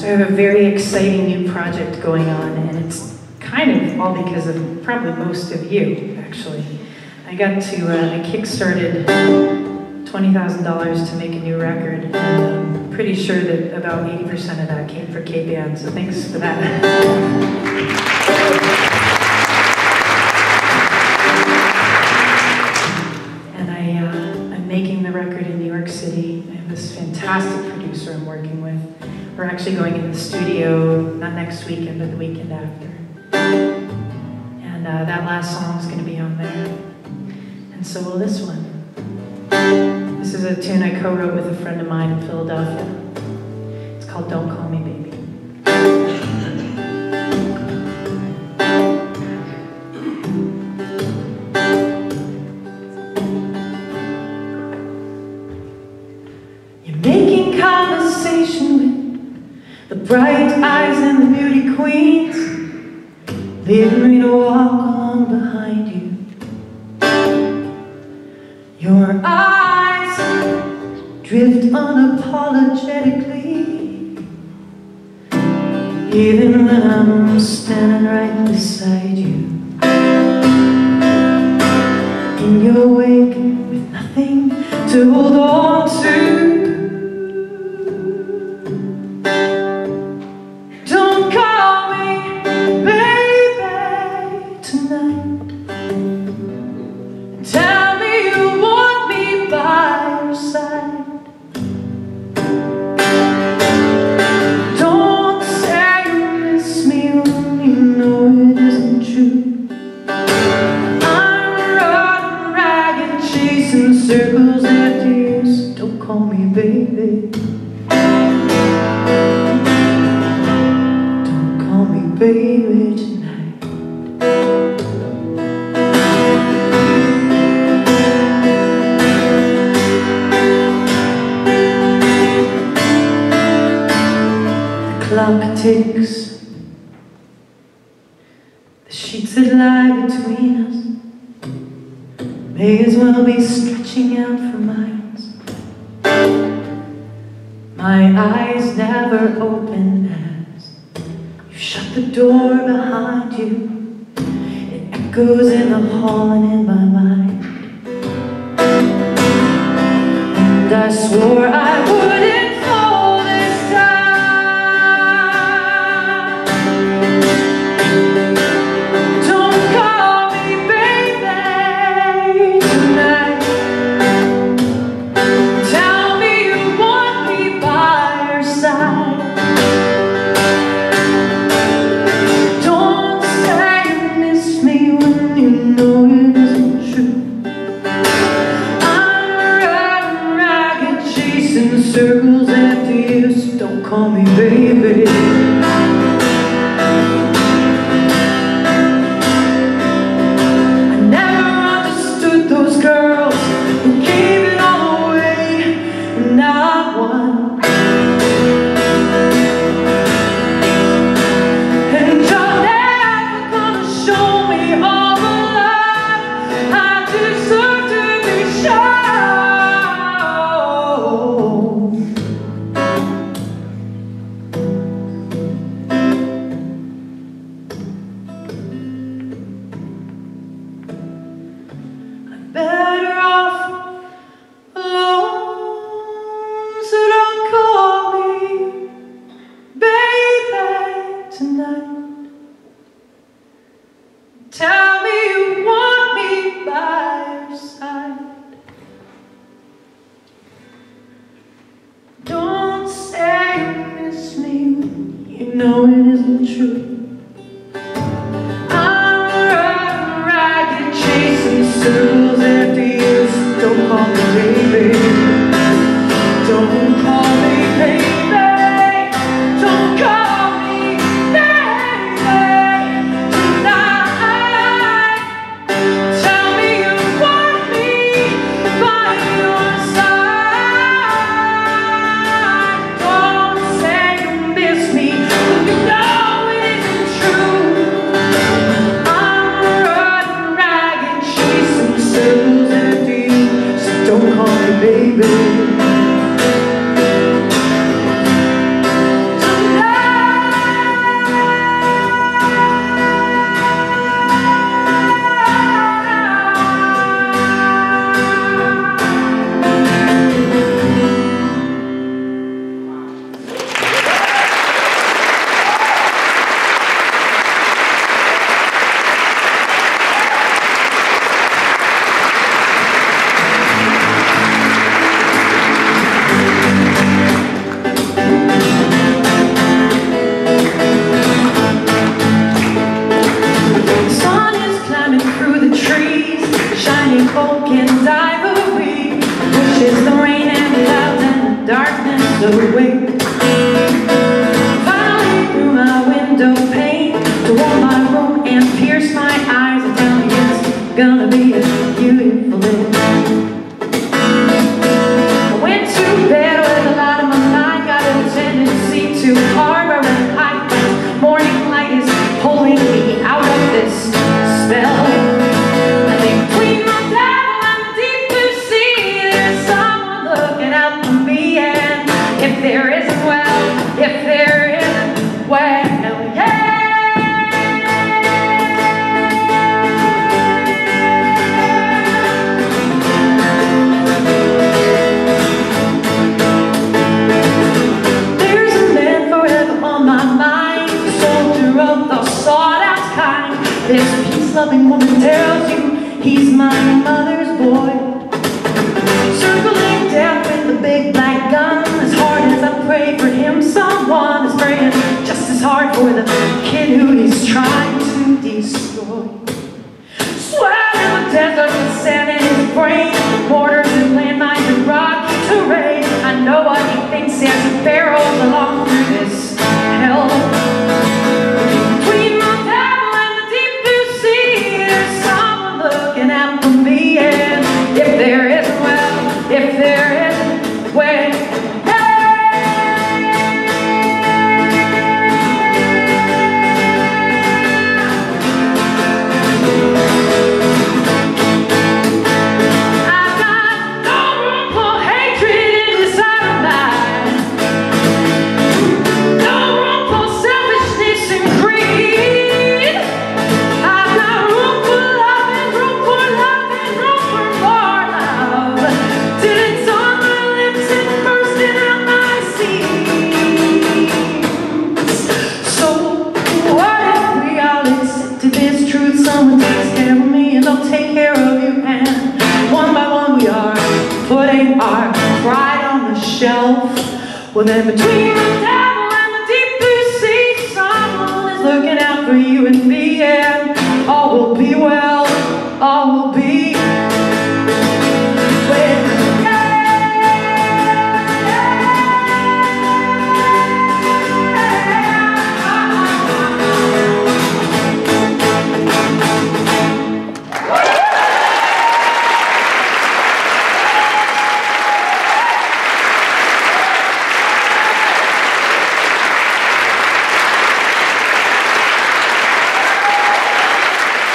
have a very exciting new project going on, and it's kind of all because of probably most of you, actually. I got to, I kickstarted $20,000 to make a new record, and I'm pretty sure that about 80% of that came for K-Band, so thanks for that. I'm making the record in New York City. I have this fantastic producer I'm working with. We're actually going in the studio, not next weekend, but the weekend after. And that last song is going to be on there. And so will this one. This is a tune I co-wrote with a friend of mine in Philadelphia. It's called Don't Call Me Baby. Making conversation with the bright eyes and the beauty queens, leaving me to walk along behind you. Your eyes drift unapologetically, even when I'm standing right beside you. In your wake with nothing to hold on to, circles and tears, don't call me baby. Don't call me baby tonight. The clock ticks, the sheets that lie between us may as well be stretching out for miles. My eyes never open as you shut the door behind you. It echoes in the hall and in my mind. And I swore I wouldn't fall this time. Don't call me baby. Circles and tears, don't call me baby. I never understood those girls who gave it all away, and not one. And you're never gonna show me all the love I deserve to be shown. Better off alone, so don't call me baby tonight. Tell me you want me by your side. Don't say you miss me when you know it isn't true. Circles and tears, don't call me baby. Don't call me baby. Don't call me baby tonight. Tell me you want me by your side. Don't say you miss me when you know it isn't the rain and the clouds and the darkness away. Finally through my window pane to warm my room and pierce my eyes and tell me it's gonna be a beautiful day. I went to bed with a lot on my mind, got a tendency to harbor and hide. Morning light is pulling me out of this spell. I think between my devil and the deep blue sea, there's someone looking out for me. And if there isn't, well, if there isn't, well, yeah. There's a man forever on my mind, the soldier of the sought-out kind. This peace-loving woman tells you he's my mother's boy, circling death with a big black gun. As hard as I pray for him, someone is praying just as hard for the kid who he's trying to destroy. Sweat in the desert and sand in his brain, mortars and landmines and rocky terrain. I know what he thinks as he barrels along through this hell. Between my devil and the deep blue sea, there's someone looking out for me. And if there isn't, well, if there isn't, well, someone takes care of me and they'll take care of you, and one by one we are putting our pride on the shelf. Well, then between the